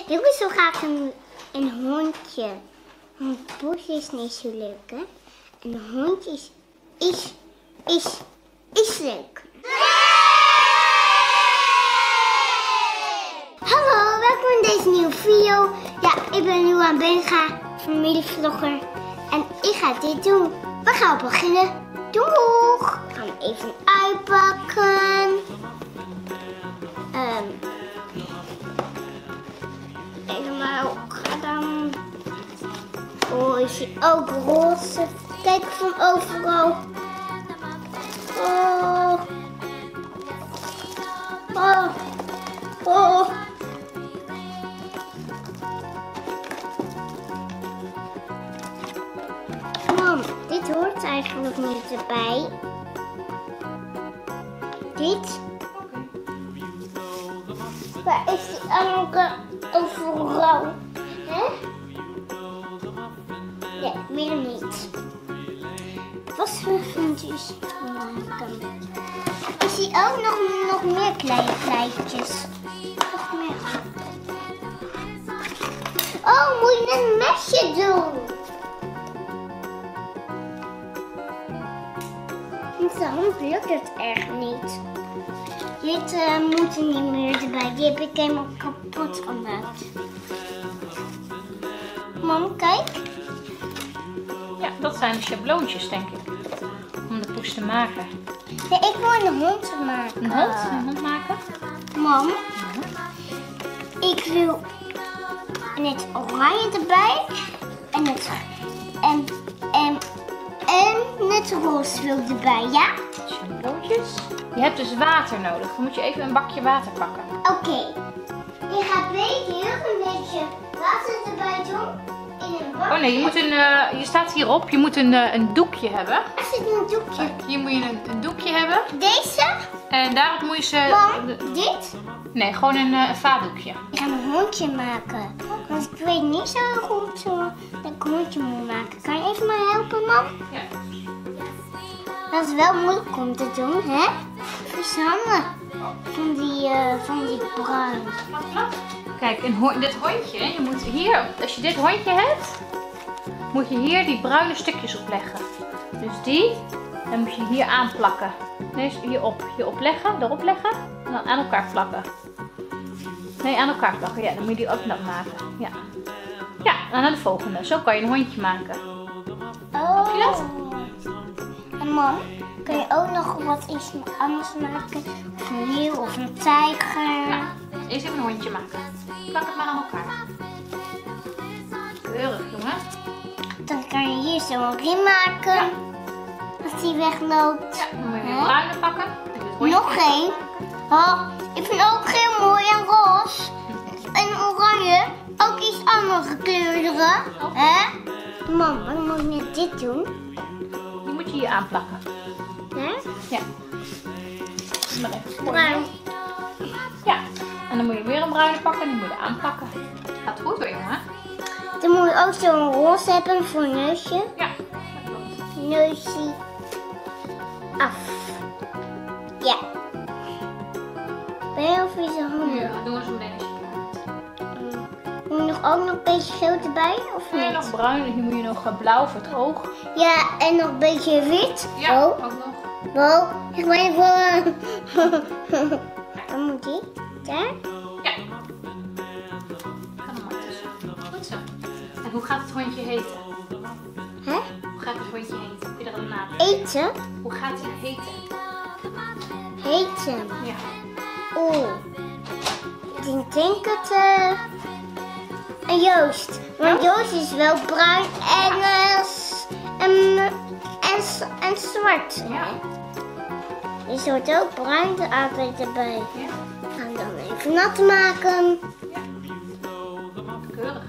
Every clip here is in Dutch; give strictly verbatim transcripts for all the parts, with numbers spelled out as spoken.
Ik wil zo graag een, een hondje. Een poes is niet zo leuk, hè? Een hondje is, is, is, is leuk. Hallo, welkom in deze nieuwe video. Ja, ik ben Luan Benga, familievlogger. En ik ga dit doen. We gaan beginnen. Doeg! We gaan even uitpakken. Um, even maar ook gedaan. Oh, is hij ook roze? Kijk van overal. Oh. Oh. Oh. Mam, dit hoort eigenlijk niet erbij. Dit. Waar is die andere overal? Hè? Nee, meer niet. Wat voor vriendjes maken? Ik zie ook nog, nog meer kleine kleintjes. Nog meer. Oh, moet je een mesje doen? Met de hand lukt het echt niet. Dit uh, moet er niet meer erbij. Die heb ik helemaal kapot gemaakt. Mam, kijk. Ja, dat zijn de schabloontjes, denk ik. Om de poes te maken. Nee, ik wil een hond maken. Een hond? Een hond maken? Mam, ik wil het oranje erbij. En het, en, en, en het roze wil erbij, ja? Schabloontjes. Je hebt dus water nodig. Dan moet je even een bakje water pakken. Oké. Okay. Je gaat beter een beetje water erbij doen. In een bakje. Oh nee, je, moet een, uh, je staat hierop. Je moet een, uh, een doekje hebben. Waar zit een doekje? Kijk, hier moet je een, een doekje hebben. Deze? En daarop moet je ze... Mam, de, dit? Nee, gewoon een uh, vaatdoekje. Ik ga een hondje maken. Want ik weet niet zo goed zo dat ik een hondje moet maken. Kan je even mij helpen, mam? Ja. Dat is wel moeilijk om te doen, hè? Verzamelen van die, uh, van die bruin. Kijk, een ho dit hondje, je moet hier, als je dit hondje hebt, moet je hier die bruine stukjes opleggen. Dus die, dan moet je hier aanplakken. Nee, hierop, hierop leggen, erop leggen en dan aan elkaar plakken. Nee, aan elkaar plakken, ja, dan moet je die ook nog maken. Ja, ja, en dan de volgende. Zo kan je een hondje maken. Oh. Heb je dat? En mam, kun je ook nog wat iets anders maken? Of een leeuw of een tijger? Ja, eerst even een hondje maken. Plak het maar aan elkaar. Keurig, jongen. Dan kan je hier zo een riem maken. Ja. Als die wegloopt. Ja, dan moet je weer bruine pakken. Nog één. Oh, ik vind ook heel mooi en roze. En oranje. Ook iets andere kleuren. Okay. Hè? Mam, wat moet ik met dit doen? Die moet je hier aanplakken. Hè? Ja. Maar even Bruin. Ja. En dan moet je weer een bruine pakken en die moet je aanplakken. Gaat goed hoor, jongen. Dan moet je ook zo'n roze hebben voor een neusje. Ja, dat klopt. Neusje af. Ja. Ben je of is het handen? Ja, doen we zo meteen eens. Moet je nog ook nog een beetje geel erbij of Nee, niet? nog bruin en hier moet je nog blauw voor het oog. Ja, en nog een beetje wit. Ja, Oh. ook nog. Wow, ik ben even... Dan moet die. Daar. Ja. Ga er maar tussen. Goed zo. En hoe gaat het hondje heten? Hè? Hoe gaat het hondje heten? Heb je er een naam? Eten? Hoe gaat hij heten? Heten. Ja. Oeh. Ik denk het... Uh... Een Joost. Want Ja? Joost is wel bruin en... Uh, en, en, en zwart. Ja. Die hoort ook bruin er altijd erbij. Ja. We gaan dan even nat maken. Ja. Keurig.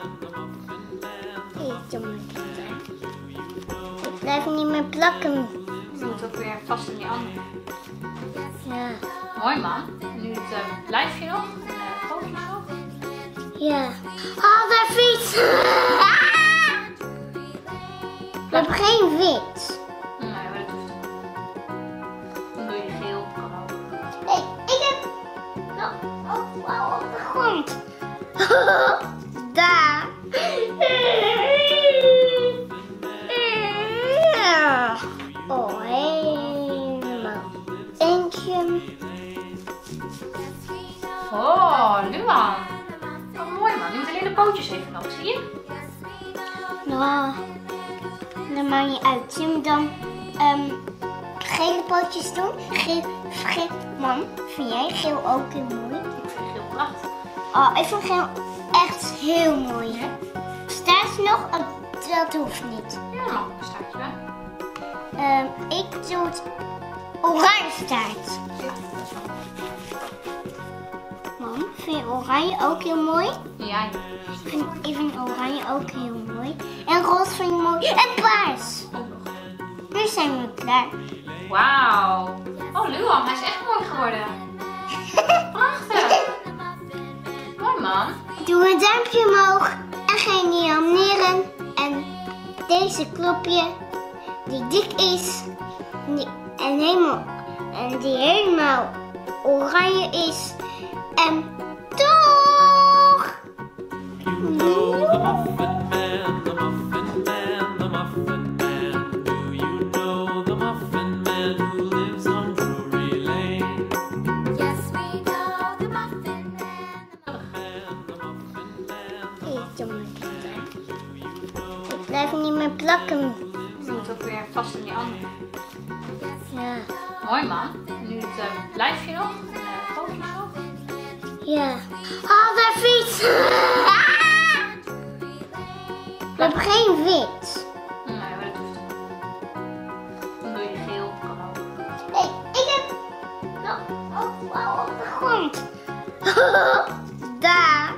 Ik doe maar dit. Ik blijf niet meer plakken. Je moet ook weer vast in die andere. Ja. Mooi man. En nu het uh, lijfje nog. En uh, foto's nog. Ja. Oh, daar fiets! We hebben geen wit. Nee, maar dat hoeft niet. Dan doe je geel. Kan ook. Hey, ik heb... Oh, oh, oh, op de grond. Daar. Oh, helemaal. Eentje. Oh, Luan. Oh, mooi man. Je moet alleen de pootjes even nog, zie je? Nou, dat maakt niet uit. Je moet dan um, gele pootjes doen. Geel, geel. Mam, vind jij geel ook heel mooi? Ik vind het heel prachtig. Oh, ik vind geel echt heel mooi. Ja? Staat er nog? Oh, dat hoeft niet. Ja, mag een staartje wel. Um, ik doe het oranje staart. Ja, dat is wel Mam, vind je oranje ook heel mooi? Ja, Ik vind, ik vind oranje ook heel mooi. En roze vind ik mooi. En paars. ook nog. Nu zijn we klaar. Wauw. Oh, Luan, hij is echt mooi geworden. Prachtig. Mooi man. Doe een duimpje omhoog en ga je abonneren. En deze knopje die dik is die, en, helemaal, en die helemaal oranje is. En toch! You know the Muffin Man, the Muffin Man, the Muffin Man. Do you know the Muffin Man who lives on Drury Lane? Yes, we know the Muffin Man. The Muffin Man. Ik doe het. Ik blijf niet meer plakken. Je moet ook weer vast in die andere. Ja. Mooi man. En nu het uh, lijfje nog. En de pootjes nog. Ja. Oh, daar fiets! We hebben geen wit. Nee, maar dat hoeft niet. Dan doe je geel. Kan ook. Hey, ik heb nog ook wel op de grond. Daar.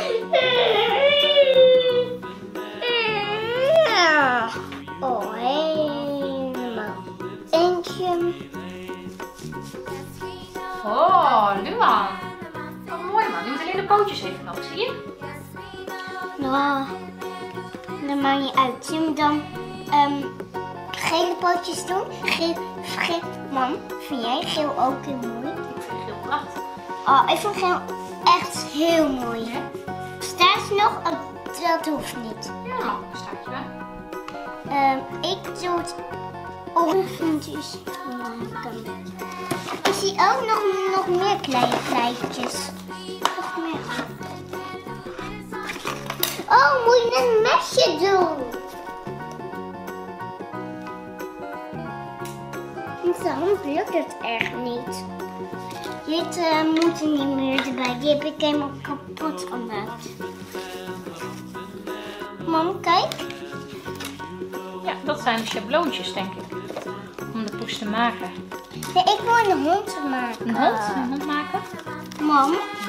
Oh, helemaal. Eentje. Oh, Luan. Oh, mooi man. Je moet alleen de pootjes even nog, zie je? Nou, dat maakt niet uit. Je moet dan um, gele pootjes doen. Geel, geel. Mam, vind jij geel ook heel mooi? Ik vind het heel prachtig. Oh, ik vind geel echt heel mooi. Ja? Staat er nog? Oh, dat hoeft niet. Ja, mag een staartje wel. Um, ik doe het oranje. Ik zie ook nog, nog meer kleine kleintjes. Nog meer. Oh, moet je een mesje doen? Met de hand lukt het echt niet. Dit uh, moet er niet meer erbij. Die heb ik helemaal kapot gemaakt. Mam, kijk. Ja, dat zijn de schabloontjes, denk ik. Om de poes te maken. Nee, ik wil een hond maken. Een hond? Een hond maken? Mam,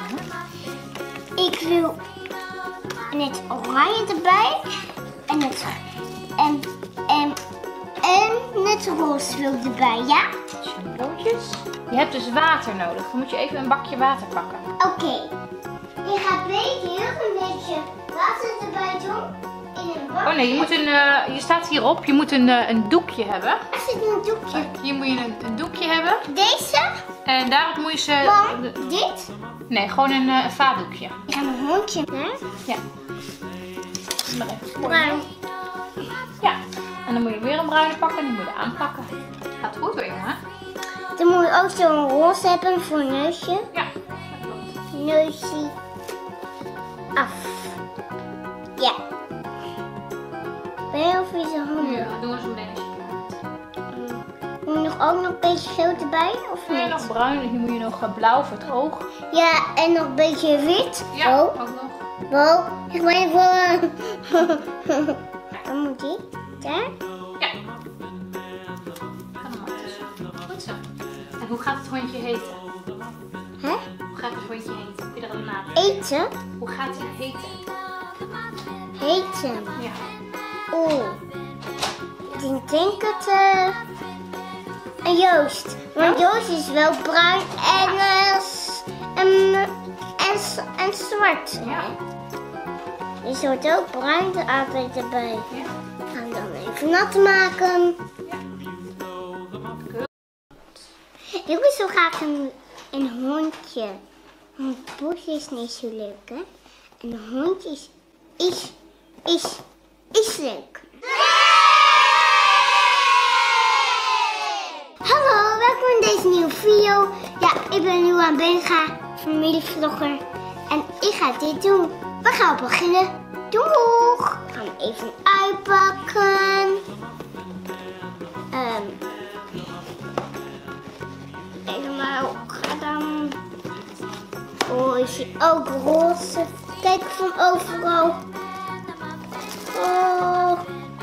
ik wil het oranje erbij en het, en, en, en het roze wil erbij, ja? Schablootjes. Je hebt dus water nodig. Dan moet je even een bakje water pakken. Oké. Okay. Je gaat beter heel een beetje water erbij doen in een bakje. Oh nee, je, moet een, uh, je staat hierop. Je moet een, uh, een doekje hebben. Er zit een doekje. Hier moet je een, een doekje hebben. Deze? En daarop moet je ze... Mam, de- dit? nee, gewoon een, uh, een vaatdoekje. Ik ga mijn hondje. Hè? Ja. Maar even voor je. Bruin. Ja. En dan moet je weer een bruine pakken en die moet je aanpakken. Gaat goed hoor, jongen. Dan moet je ook zo'n roze hebben voor een neusje. Ja, dat klopt. Neusje af. Ja. Ben je over je handen? Nu doen we zo'n beetje. Moet je nog ook nog een beetje geel erbij, of Nee, niet? nog bruin. Hier moet je nog uh, blauw voor het oog. Ja, en nog een beetje wit. Ja, Oh, ook nog. wow. Ik ben even... Waar moet die? Daar? Ja. Kan er maar tussen. Goed zo. En hoe gaat het hondje heten? Hè? Hoe gaat het hondje heten? Heb je er een naam? Eten? Hoe gaat hij heten? Heten. Ja. Oeh. Ik denk het... eh een Joost. Want Joost is wel bruin en, eh, s- en, en, s- en zwart. Ja. Dus er wordt ook bruin er altijd erbij. Ja. We gaan dan even nat maken. Ik wil zo graag een, een hondje. Een poes is niet zo leuk, hè? En de hond is, is, is, is leuk. Hallo, welkom in deze nieuwe video. Ja, ik ben Luan Benga, familievlogger. En ik ga dit doen. We gaan beginnen. Doeg! We gaan hem even uitpakken. Um, helemaal gedaan. Oh, is hij ook roze? Kijk van overal. Oh.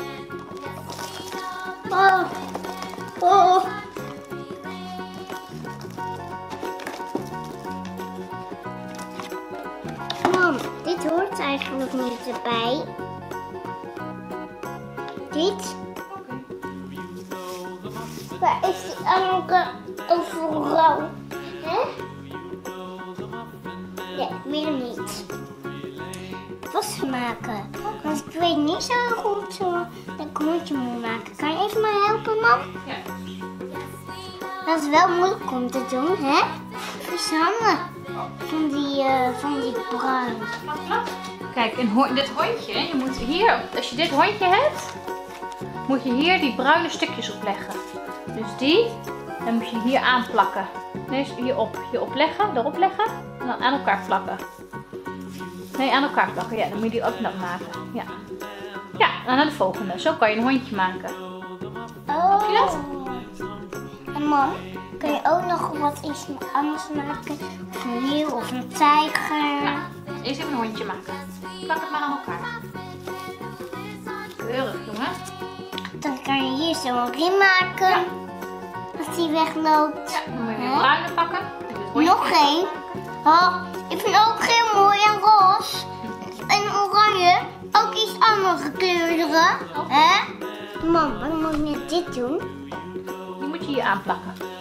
Oh. Oh. Mam, dit hoort eigenlijk niet erbij. Dit. Waar is die andere overal? Hè? Nee, meer niet. Vastmaken. Want ik weet niet zo goed hoe dat ik een hondje moet maken. Kan je even mij helpen, mam? Ja. Dat is wel moeilijk om te doen, hè? Verzamelen. Van die, uh, van die bruin. Kijk, een ho dit hondje, je moet hier, als je dit hondje hebt, moet je hier die bruine stukjes opleggen. Dus die, dan moet je hier aanplakken. Nee, hierop, hierop leggen, erop leggen en dan aan elkaar plakken. Nee, aan elkaar plakken, ja, dan moet je die ook nat maken. Ja. Ja, en dan de volgende. Zo kan je een hondje maken. Oh. Heb je dat? En mam, kun je ook nog wat iets anders maken? Of een leeuw of een tijger? Ja, eerst even een hondje maken. Plak het maar aan elkaar. Keurig, jongen. Dan kan je hier zo een riem maken. Ja. Als die wegloopt. Ja, dan moet je weer Hè? een bruine pakken. En dit hondje Nog één. Oh, ik vind ook heel mooi en roze. En oranje. Ook iets andere kleuren. Hè? Mam, wat moet ik met dit doen? Die moet je hier aanplakken.